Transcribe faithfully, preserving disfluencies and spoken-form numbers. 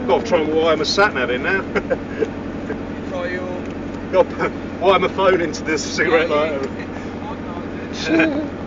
Got to try and wire my sat nav in now. Try your... Got to wire my phone into this cigarette lighter.